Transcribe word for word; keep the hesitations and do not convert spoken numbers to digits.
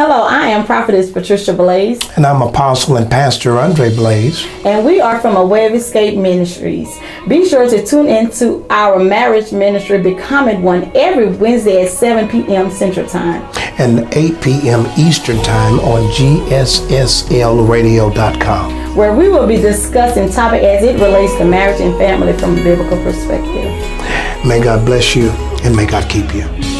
Hello, I am Prophetess Patricia Blaze. And I'm Apostle and Pastor Andre Blaze. And we are from A Way of Escape Ministries. Be sure to tune into our marriage ministry, Becoming One, every Wednesday at seven p m Central Time. And eight p m Eastern Time on G S S L radio dot com. Where we will be discussing topics as it relates to marriage and family from a biblical perspective. May God bless you and may God keep you.